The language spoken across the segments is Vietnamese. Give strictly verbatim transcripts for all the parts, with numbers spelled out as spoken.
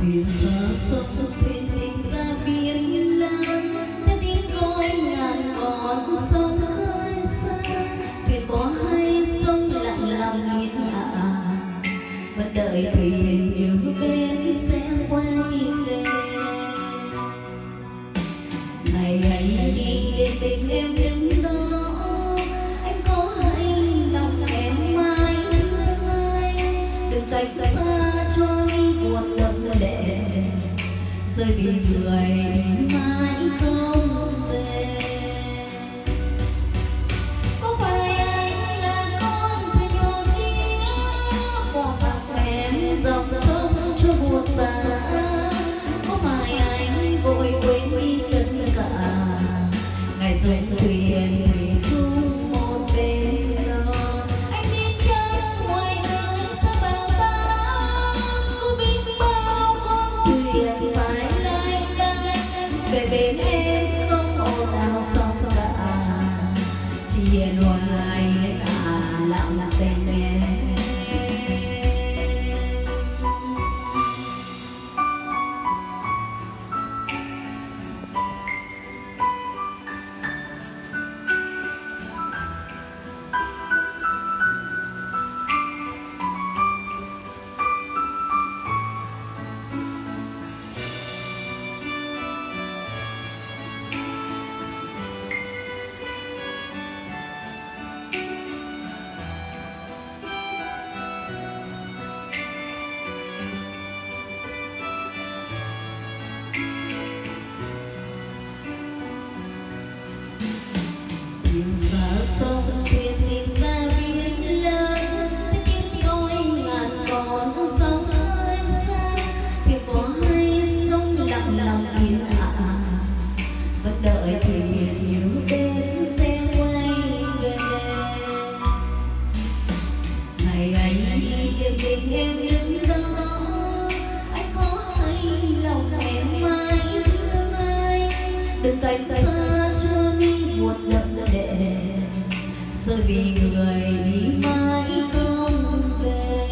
thuyền xa sông thuyền tìm ra biển lớn, theo tiếng gọi ngàn con sông khơi xa. Thuyền có hai sông lặng lòng yên ả, vẫn đợi thuyền yêu bên sẽ quay về. Ngày ấy đi đến bên em đứng đó, anh có hay lòng em mãi thương ai. Đừng cách xa cho mi buồn đậm đệ, rơi vì người mãi không về. Có phải anh là con thuyền nhỏ kia, bỏ mặc em dòng sông cho buồn bã? Có phải anh vội quên đi tất cả, ngày duyên thuyền thủy chung một bên đó? Anh biết chắc ngoài đời sẽ bao ta, có biết bao con thuyền phải lênh đênh về bên em, không ồn ào sóng cả, chỉ hiền hoài hiền à lặng tình em. Thuyền xa sông thuyền tìm ra biển lớn, theo tiếng gọi ngàn con sóng khơi xa. Thuyền có hai sông lặng lòng yên ả, vẫn đợi thuyền yêu đến sẽ quay về. Ngày ấy đêm bên em đứng đó, anh có hay lòng em mãi thương ai. Đừng cách xa cho mi buồn đậm đệ, rơi vì người mãi không về.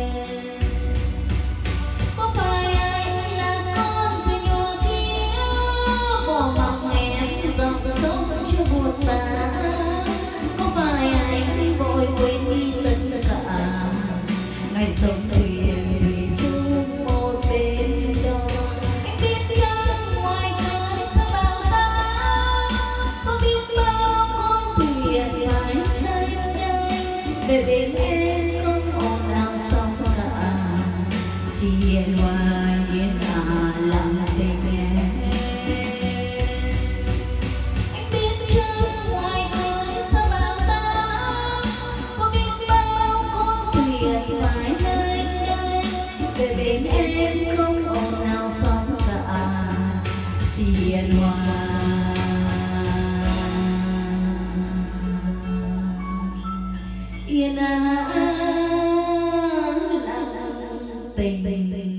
Có phải anh là con thuyền nhỏ kia, bỏ mặc em dòng sông cho buồn bã? Có phải anh vội quên đi tất cả, ngày sống thuyền thủy chung một bên đó? Anh biết chắc ngoài đời sẽ bao ta, có biết bao con thuyền phải lênh đênh về bên em, không ồn ào sóng cả, chỉ hiền hòa hiền ả lặng tình em. Anh biết chắc ngoài đời sẽ bao ta, có biết bao con thuyền phải lênh đênh về bên em, không ồn ào sóng cả, chỉ hiền hòa yên ả lặng tình.